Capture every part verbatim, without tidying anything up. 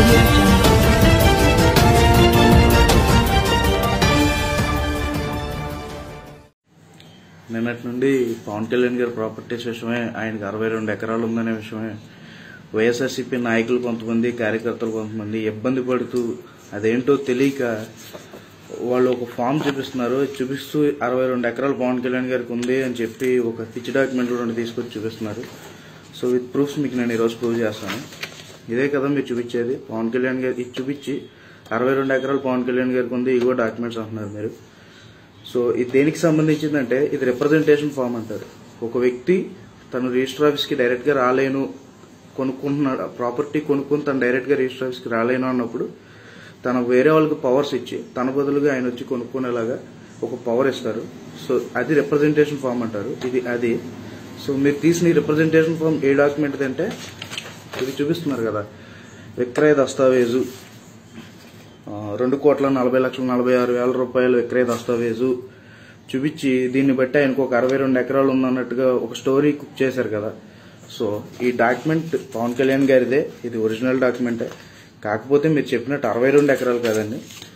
నిన్నటి నుండి పవన్ కళ్యాణ్ గారి ప్రాపర్టీస్ విషయమే, ఆయనకి అరవై రెండు ఎకరాలు ఉందనే విషయమే వైఎస్ఆర్సీపీ నాయకులు కొంతమంది, కార్యకర్తలు కొంతమంది ఇబ్బంది పడుతూ అదేంటో తెలియక వాళ్ళు ఒక ఫామ్ చూపిస్తున్నారు. చూపిస్తూ అరవై రెండు ఎకరాలు పవన్ కళ్యాణ్ గారికి ఉంది అని చెప్పి ఒక పిచ్చి డాక్యుమెంట్లు రెండు తీసుకొచ్చి చూపిస్తున్నారు. సో విత్ ప్రూఫ్స్ మీకు నేను ఈరోజు ప్రూవ్ చేస్తాను. ఇదే కదా మీరు చూపించేది, పవన్ కళ్యాణ్ గారికి ఇది చూపించి అరవై రెండు ఎకరాలు పవన్ కళ్యాణ్ గారికి ఉంది, ఇగో డాక్యుమెంట్స్ అంటున్నారు మీరు. సో ఇది దేనికి సంబంధించిందంటే ఇది రిప్రజెంటేషన్ ఫామ్ అంటారు. ఒక వ్యక్తి తను రిజిస్టర్ ఆఫీస్కి డైరెక్ట్గా రాలేను, కొనుక్కుంటున్నాడు ప్రాపర్టీ కొనుక్కుని తను డైరెక్ట్గా రిజిస్టర్ ఆఫీస్కి రాలేను అన్నప్పుడు తనకు వేరే వాళ్ళకి పవర్స్ ఇచ్చి తన బదులుగా ఆయన వచ్చి కొనుక్కునేలాగా ఒక పవర్ ఇస్తారు. సో అది రిప్రజెంటేషన్ ఫామ్ అంటారు. ఇది అది. సో మీరు తీసిన రిప్రజెంటేషన్ ఫామ్ ఏ డాక్యుమెంట్ అంటే ఇది చూపిస్తున్నారు కదా, విక్రయ దస్తావేజు రెండు కోట్ల నలభై లక్షల నలభై ఆరు వేల రూపాయలు విక్రయ దస్తావేజు చూపించి దీన్ని బట్టి ఆయనకు ఒక అరవై రెండు ఎకరాలు ఉందన్నట్టుగా ఒక స్టోరీ కుక్ చేశారు కదా. సో ఈ డాక్యుమెంట్ పవన్ కళ్యాణ్ గారిదే, ఇది ఒరిజినల్ డాక్యుమెంటే. కాకపోతే మీరు చెప్పినట్టు అరవై రెండు ఎకరాలు కాదండి,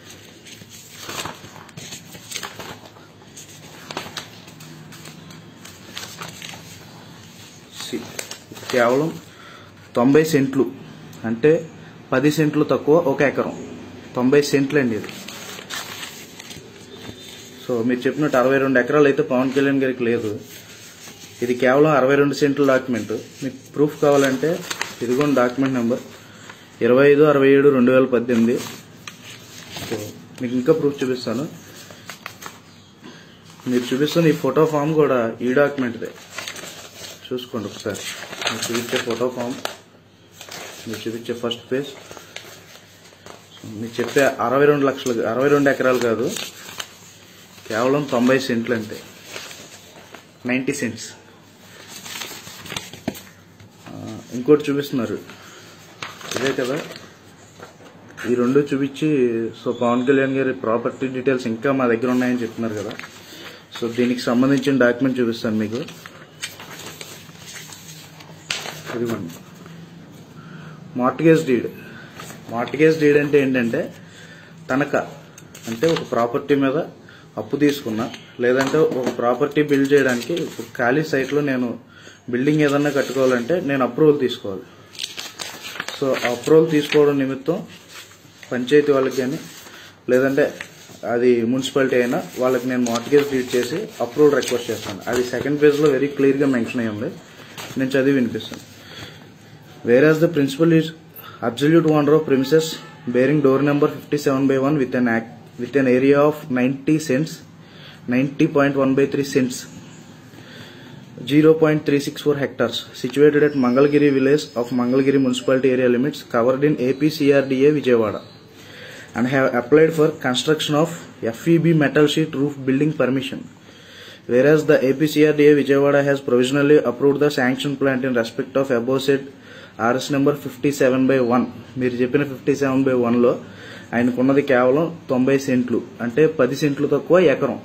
కేవలం తొంభై సెంట్లు, అంటే పది సెంట్లు తక్కువ ఒక ఎకరం, తొంభై సెంట్లు అండి ఇది. సో మీరు చెప్పినట్టు అరవై రెండు ఎకరాలు అయితే పవన్ కళ్యాణ్ గారికి లేదు, ఇది కేవలం అరవై రెండు సెంట్ల డాక్యుమెంట్. మీకు ప్రూఫ్ కావాలంటే ఇదిగోండి డాక్యుమెంట్ నెంబర్ ఇరవై ఐదు అరవై ఏడు రెండు వేల పద్దెనిమిది. సో మీకు ఇంకా ప్రూఫ్ చూపిస్తాను. మీరు చూపిస్తున్న ఈ ఫోటో ఫామ్ కూడా ఈ డాక్యుమెంట్దే, చూసుకోండి ఒకసారి. మీరు చూపించే ఫోటో ఫామ్, మీరు చూపించే ఫస్ట్ పేజ్, మీరు చెప్పే అరవై రెండు లక్షలు అరవై రెండు ఎకరాలు కాదు, కేవలం తొంభై సెంట్లు, అంటే నైంటీ సెంట్స్. ఇంకోటి చూపిస్తున్నారు, ఇదే కదా, ఈ రెండు చూపించి సో పవన్ కళ్యాణ్ గారి ప్రాపర్టీ డీటెయిల్స్ ఇంకా మా దగ్గర ఉన్నాయని చెప్తున్నారు కదా. సో దీనికి సంబంధించిన డాక్యుమెంట్ చూపిస్తాను మీకు. ఇదిగోండి మార్ట్గేజ్ డీడ్. మార్ట్గేజ్ డీడ్ అంటే ఏంటంటే తనఖా, అంటే ఒక ప్రాపర్టీ మీద అప్పు తీసుకున్నా, లేదంటే ఒక ప్రాపర్టీ బిల్డ్ చేయడానికి ఒక ఖాళీ సైట్లో నేను బిల్డింగ్ ఏదన్నా కట్టుకోవాలంటే నేను అప్రూవల్ తీసుకోవాలి. సో అప్రూవల్ తీసుకోవడం నిమిత్తం పంచాయతీ వాళ్ళకి కానీ లేదంటే అది మున్సిపాలిటీ అయినా వాళ్ళకి నేను మార్ట్గేజ్ డీడ్ చేసి అప్రూవల్ రిక్వెస్ట్ చేస్తాను. అది సెకండ్ పేజ్లో వెరీ క్లియర్గా మెన్షన్ అయ్యి ఉంది, నేను చదివి వినిపిస్తాను. Whereas the principal is absolute owner of premises bearing door number fifty-seven by one with an act, with an area of ninety cents, ninety point one by three cents, zero point three six four hectares, situated at Mangalgiri village of Mangalgiri municipality area limits, covered in A P C R D A Vijayawada, and have applied for construction of F E B metal sheet roof building permission. Whereas the A P C R D A Vijayawada has provisionally approved the sanction plan in respect of above said R S number fifty seven by one. మీరు చెప్పిన fifty seven by వన్లో ఆయనకున్నది కేవలం తొంభై సెంట్లు, అంటే పది సెంట్లు తక్కువ ఎకరం.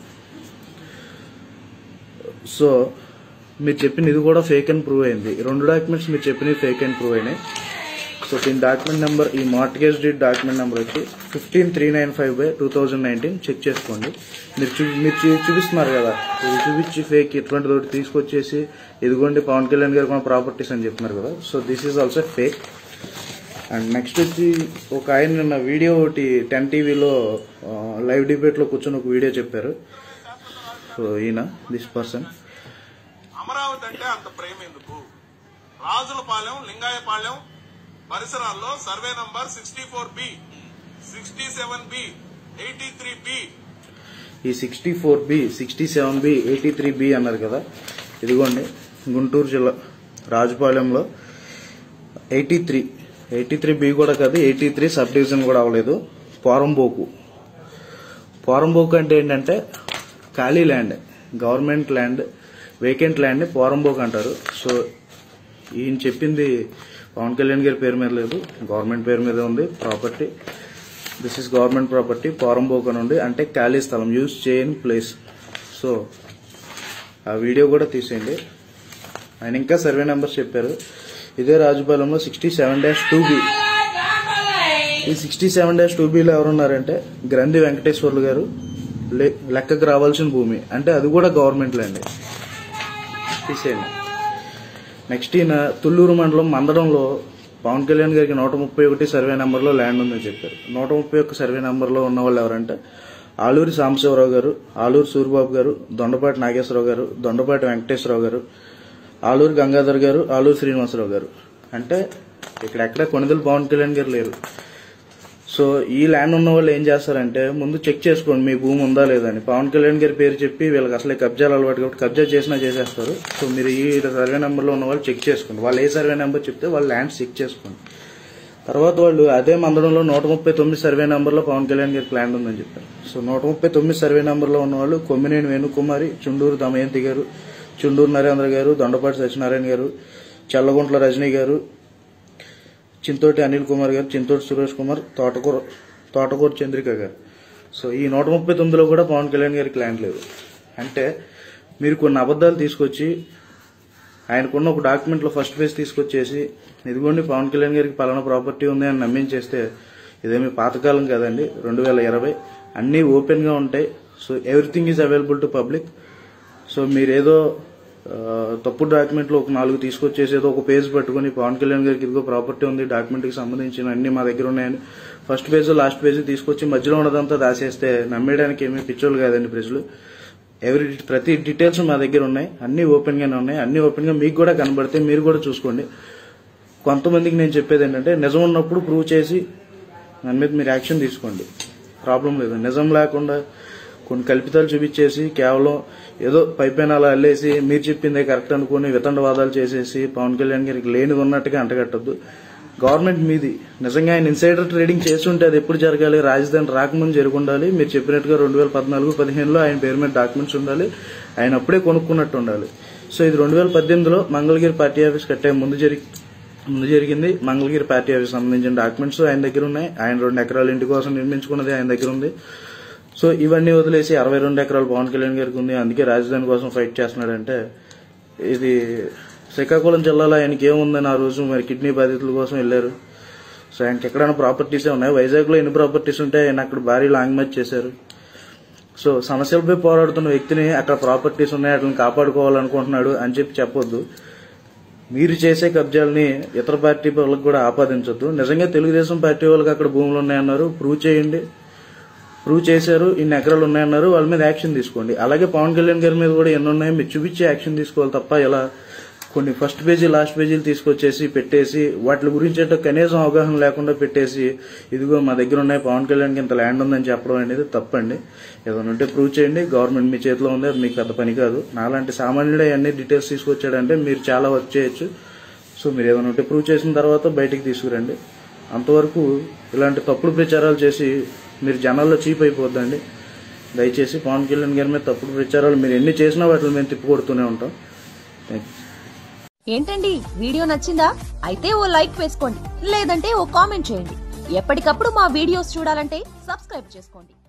సో మీరు చెప్పిన ఇది కూడా ఫేక్ అని ప్రూవ్ అయింది. రెండు డాక్యుమెంట్స్ మీరు చెప్పినవి ఫేక్ అని ప్రూవ్ అయినాయి. సో దీని డాక్యుమెంట్ నెంబర్, ఈ మార్ట్గేజ్ డీడ్ డాక్యుమెంట్ నెంబర్ వచ్చి fifteen three nine five by two thousand nineteen check చేసుకోండి. మీరు చూ మీరు చూపిస్తున్నారు కదా, ఇది చూపించి ఫేక్ ఇట్లాంటి తోటి తీసుకొచ్చేసి ఇదిగోండి పవన్ కళ్యాణ్ గారు కొన్ని ప్రాపర్టీస్ అని చెప్తున్నారు కదా. So this is also fake. And next వచ్చి ఒక ఆయన నిన్న వీడియో ఒకటి టెన్ టీవీలో లైవ్ డిబేట్లో కూర్చొని ఒక వీడియో చెప్పారు. సో ఈయన దిస్ పర్సన్, అమరావతి అంటే అంత ప్రేమ ఎందుకు? రాజులపాలెం, లింగాయపాలెం పరిసరాల్లో survey number sixty four B, sixty seven B, eighty three B, ఈ sixty four B sixty seven B eighty three B అన్నారు కదా. ఇదిగోండి గుంటూరు జిల్లా రాజుపాలెంలో eighty three eighty three B కూడా కాదు, ఎయిటీ త్రీ సబ్ డివిజన్ కూడా అవ్వలేదు. పోరంబోకు. పోరంబోకు అంటే ఏంటంటే ఖాళీ land, government land, vacant land ని పోరంబోకు అంటారు. సో ఈయన చెప్పింది పవన్ కళ్యాణ్ గారి పేరు మీద లేదు, గవర్నమెంట్ పేరు మీద ఉంది property. This is government property. పోరంబోకు అని ఉంది, అంటే ఖాళీ స్థలం, యూజ్ చేయని ప్లేస్. సో ఆ వీడియో కూడా తీసేయండి. ఆయన ఇంకా సర్వే నెంబర్స్ చెప్పారు. ఇదే రాజుపాలెంలో sixty seven dash two B ఈ సిక్స్టీ సెవెన్ డాష్ టూ బీలో ఎవరున్నారంటే గ్రంథి వెంకటేశ్వర్లు గారు లె- లెక్కకు రావాల్సిన భూమి, అంటే అది కూడా గవర్నమెంట్ ల్యాండ్ తీసేయండి. నెక్స్ట్ ఈయన తుళ్ళూరు మండలం మందడంలో పవన్ కళ్యాణ్ గారికి నూట ముప్పై ఒకటి సర్వే నెంబర్లో ల్యాండ్ ఉందని చెప్పారు. నూట ముప్పై ఒక్క సర్వే నెంబర్లో ఉన్న వాళ్ళు ఎవరంటే ఆలూరి సాంబశివరావు గారు, ఆలూరి సూరిబాబు గారు, దొండపాటి నాగేశ్వరరావు గారు, దొండపాటి వెంకటేశ్వరరావు గారు, ఆలూరి గంగాధర్ గారు, ఆలూరి శ్రీనివాసరావు గారు. అంటే ఇక్కడ ఎక్కడ కొనిదెల పవన్ కళ్యాణ్ గారు లేరు. సో ఈ ల్యాండ్ ఉన్న వాళ్ళు ఏం చేస్తారంటే ముందు చెక్ చేసుకోండి మీ భూమి ఉందా లేదా అని. పవన్ కళ్యాణ్ గారి పేరు చెప్పి వీళ్ళకి అసలే కబ్జాలు అలవాటు కాబట్టి కబ్జా చేసినా చేసేస్తారు. సో మీరు ఈ సర్వే నెంబర్లో ఉన్న వాళ్ళు చెక్ చేసుకోండి. వాళ్ళు ఏ సర్వే నెంబర్ చెప్తే వాళ్ళు ల్యాండ్ చెక్ చేసుకోండి. తర్వాత వాళ్ళు అదే మందడంలో నూట ముప్పై తొమ్మిది సర్వే నెంబర్లో పవన్ కళ్యాణ్ గారికి ల్యాండ్ ఉందని చెప్పారు. సో నూట ముప్పై తొమ్మిది సర్వే నెంబర్లో ఉన్న వాళ్ళు కొమ్మినేని వేణుకుమారి, చుండూరు దమయంతి గారు, చుండూరు నరేంద్ర గారు, దొండపాటి సత్యనారాయణ గారు, చల్లగుంట్ల రజనీ గారు, చింతోటి అనిల్ కుమార్ గారు, చింతోటి సురేష్ కుమార్, తోటకూర తోటకూర చంద్రిక గారు. సో ఈ నూట ముప్పై తొమ్మిదిలో కూడా పవన్ కళ్యాణ్ గారికి ల్యాండ్ లేదు. అంటే మీరు కొన్ని అబద్దాలు తీసుకొచ్చి ఆయనకున్న ఒక డాక్యుమెంట్లో ఫస్ట్ పేజ్ తీసుకొచ్చేసి ఇదిగోండి పవన్ కళ్యాణ్ గారికి పలానా ప్రాపర్టీ ఉంది అని నమ్మించేస్తే ఇదేమి పాతకాలం కదండి, రెండు వేల ఇరవై అన్నీ ఓపెన్గా ఉంటాయి. So everything is available to public. So మీరేదో ఆ, తప్పుడు డాక్యుమెంట్లు ఒక నాలుగు తీసుకొచ్చేసి ఏదో ఒక పేజ్ పట్టుకుని పవన్ కళ్యాణ్ గారికి ఇదిగో ప్రాపర్టీ ఉంది, డాక్యుమెంట్కి సంబంధించిన అన్ని మా దగ్గర ఉన్నాయని ఫస్ట్ పేజ్ లాస్ట్ పేజ్ తీసుకొచ్చి మధ్యలో ఉన్నదంతా దాచేస్తే నమ్మేయడానికి ఏమీ పిచ్చోళ్ళు కాదండి ప్రజలు. ఎవరి ప్రతి డీటెయిల్స్ మా దగ్గర ఉన్నాయి, అన్ని ఓపెన్ గానే ఉన్నాయి, అన్ని ఓపెన్ గా మీకు కూడా కనబడితే మీరు కూడా చూసుకోండి. కొంతమందికి నేను చెప్పేది ఏంటంటే నిజం ఉన్నప్పుడు ప్రూవ్ చేసి దాని మీద మీరు యాక్షన్ తీసుకోండి, ప్రాబ్లం లేదు. నిజం లేకుండా కొన్ని కల్పితాలు చూపించేసి కేవలం ఏదో పైపైన అలా అల్లేసి మీరు చెప్పిందే కరెక్ట్ అనుకుని వితండవాదాలు చేసేసి పవన్ కళ్యాణ్ గారికి లేనిది ఉన్నట్టుగా అంటగట్టద్దు. గవర్నమెంట్ మీది నిజంగా ఆయన ఇన్సైడర్ ట్రేడింగ్ చేస్తుంటే అది ఎప్పుడు జరగాలి, రాజధాని రాకముందు జరిగి ఉండాలి. మీరు చెప్పినట్టుగా రెండు వేల పద్నాలుగు పదిహేనులో ఆయన పేరు మీద డాక్యుమెంట్స్ ఉండాలి, ఆయన అప్పుడే కొనుక్కున్నట్టు ఉండాలి. సో ఇది రెండు వేల పద్దెనిమిదిలో మంగళగిరి పార్టీ ఆఫీస్ కట్టే ముందు జరిగి ముందు జరిగింది. మంగళగిరి పార్టీ ఆఫీస్ సంబంధించిన డాక్యుమెంట్స్ ఆయన దగ్గర ఉన్నాయి. ఆయన రెండు ఎకరాల ఇంటి కోసం నిర్మించుకున్నది ఆయన దగ్గర ఉంది. సో ఇవన్నీ వదిలేసి అరవై రెండు ఎకరాలు పవన్ కళ్యాణ్ గారికి ఉంది, అందుకే రాజధాని కోసం ఫైట్ చేస్తున్నాడంటే ఇది శ్రీకాకుళం జిల్లాలో ఆయనకి ఏముందని ఆ రోజు మరి కిడ్నీ బాధితుల కోసం వెళ్లారు. సో ఆయనకి ఎక్కడైనా ప్రాపర్టీసే ఉన్నాయి. వైజాగ్ లో ఎన్ని ప్రాపర్టీస్ ఉంటే ఆయన అక్కడ భారీ లాంగ్ మ్యాచ్ చేశారు. సో సమస్యలపై పోరాడుతున్న వ్యక్తిని అక్కడ ప్రాపర్టీస్ ఉన్నాయి వాటిని కాపాడుకోవాలనుకుంటున్నాడు అని చెప్పి చెప్పొద్దు. మీరు చేసే కబ్జాలని ఇతర పార్టీ వాళ్ళకి కూడా ఆపాదించొద్దు. నిజంగా తెలుగుదేశం పార్టీ వాళ్ళకి అక్కడ భూములు ఉన్నాయన్నారు, ప్రూవ్ చేయండి. ప్రూవ్ చేశారు, ఇన్ని ఎకరాలు ఉన్నాయన్నారు, వాళ్ళ మీద యాక్షన్ తీసుకోండి. అలాగే పవన్ కళ్యాణ్ గారి మీద కూడా ఎన్ని ఉన్నాయో మీరు చూపించి యాక్షన్ తీసుకోవాలి తప్ప ఇలా కొన్ని ఫస్ట్ పేజీ లాస్ట్ పేజీలు తీసుకొచ్చేసి పెట్టేసి వాటి గురించి అంటే కనీసం అవగాహన లేకుండా పెట్టేసి ఇదిగో మా దగ్గర ఉన్నాయి పవన్ కళ్యాణ్కి ఇంత ల్యాండ్ ఉందని చెప్పడం అనేది తప్పండి. ఏదైనా ఉంటే ప్రూవ్ చేయండి, గవర్నమెంట్ మీ చేతిలో ఉంది, అది మీకు పెద్ద పని కాదు. నాలాంటి సామాన్యుడే అన్ని డీటెయిల్స్ తీసుకొచ్చాడంటే మీరు చాలా వర్క్ చేయొచ్చు. సో మీరు ఏదైనా ఉంటే ప్రూవ్ చేసిన తర్వాత బయటికి తీసుకురండి. అంతవరకు ఇలాంటి తప్పుడు ప్రచారాలు చేసి మీరు జనాల్లో చీప్ అయిపోద్దండి. దయచేసి పవన్ కళ్యాణ్ గారి మీద తప్పుడు ప్రచారాలు మీరు ఎన్ని చేసినా వాటిని మేము తిప్పికొడుతూనే ఉంటాం. Thank you. ఏంటండి వీడియో నచ్చిందా? అయితే ఓ లైక్ వేసుకోండి, లేదంటే ఓ కామెంట్ చేయండి. ఎప్పటికప్పుడు మా వీడియోస్ చూడాలంటే సబ్స్క్రైబ్ చేసుకోండి.